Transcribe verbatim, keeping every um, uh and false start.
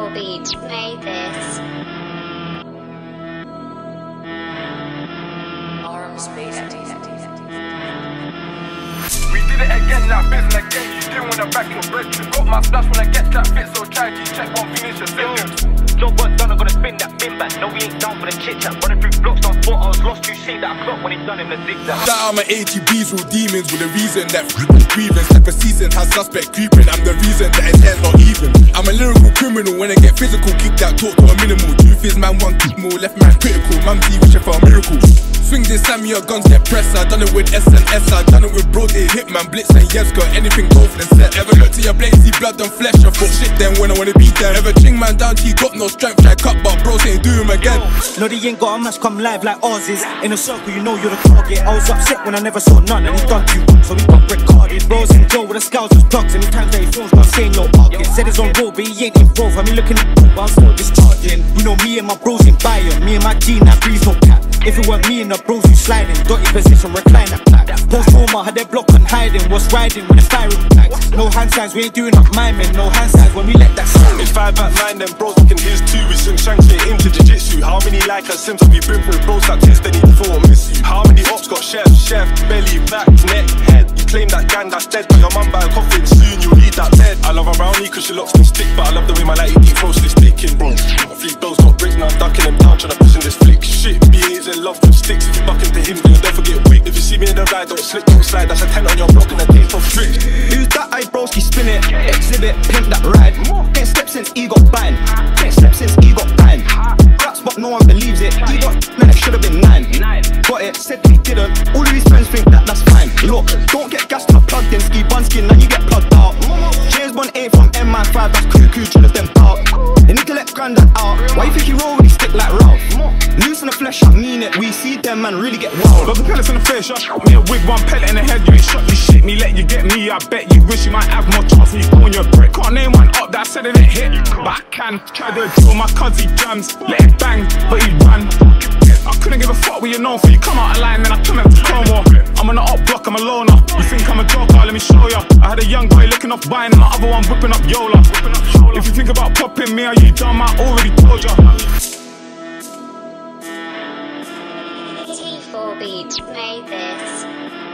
four Beats made this. Arms based. We did it again, that biz and again. You didn't wanna back your bread. Got my stash when I get that fit, so try to check one thing is your sentence. Job work done, I'm gonna spin that bin back. No, we ain't down for the chit chat. Running through blocks, I thought I was lost. You seen that clock when he done him the zigzag. Shout out my A G Bs, real demons with a reason that grievance. Type of season has suspect creeping. I'm the reason that his hair's not even. I'm a lyrical criminal when I get physical. Kick that talk to a minimal. Truth is, man, one kick more, left man critical. Man, D wishing for a miracle. Swing this Samuel, guns get pressed. I done it with S and S. I done it with bros, they Hitman, Blitz and yes, got anything go for the set. Ever look to your blade, see blood and flesh. I thought shit then when I wanna beat them. Ever ching man down, he got no strength. Try cut, but bros ain't do him again. No, they ain't got a match come live like ours is. In a circle, you know you're the target. I was upset when I never saw none, and he done you, so we got recorded. Bros and Joe with the scouts was plugs. Any times that he phones, but saying no target. Said it's on road, but he ain't involved. I mean, looking at the but I'm still discharging. You know, me and my bros in Bayern. Me and my team, that breeze no cap. If it weren't me and the bros, you sliding. Dotty position, recline that pack. Post former, had their block on hiding. Was riding with the firing packs. No hand signs, we ain't doing up miming. No hand signs when we let that sound. It's five at nine, then bros looking his two. We swing shanks straight into jiu-jitsu. How many like us Sims have you been through? Bros that taste any before miss you. How many ops got chef, chef, belly, back, neck, head? You claim that gang that's dead, but your mum buy a coffin soon. You'll eat that bed. I love a brownie cause she locks me stick, but I love the way my lighty deep roast is sticking, bro. Three bills got bricks, now I'm ducking them down, trying to push in this flick. Shit, B A's in love with sticks. If you buck into him, then don't forget weak. If you see me in the ride, don't slip, don't slide. That's a ten on your block and a taste of tricks. Who's that eye broski spin it? Exhibit, pimp that ride. Ain't slept since he got banned. Ain't slept since he got banned. Raps but no one believes it. He got man, it should have been nine. Got it, said he didn't. All of his friends think that that's fine. Look, don't get gassed up plugged in. Ski bun skin, now you get plugged out. James Bond ain't from M I five, that's cuckoo, chill of them park. They need to let Grandad out. Why you think he roll with his stick like Ralph? Loose in the flesh, I mean it. We see them man really get wild. Lots of pellets in the face, shot me a wig, one pellet in the head. You ain't shot, you shit me, let you get me. I bet you wish you might have more chance when you go on your brick. Can't name one up that I said it ain't hit, but I can. Try to deal my cuz he jams, let it bang, but he ran. I couldn't give a fuck what you're known for. You come out of line, then I come up to Como. I'm on the up block, I'm a loner. You think I'm a joker, let me show ya. I had a young boy looking off buying, and my other one whipping up Yola. If you think about popping me, are you dumb? I already told ya. T four Beats made this.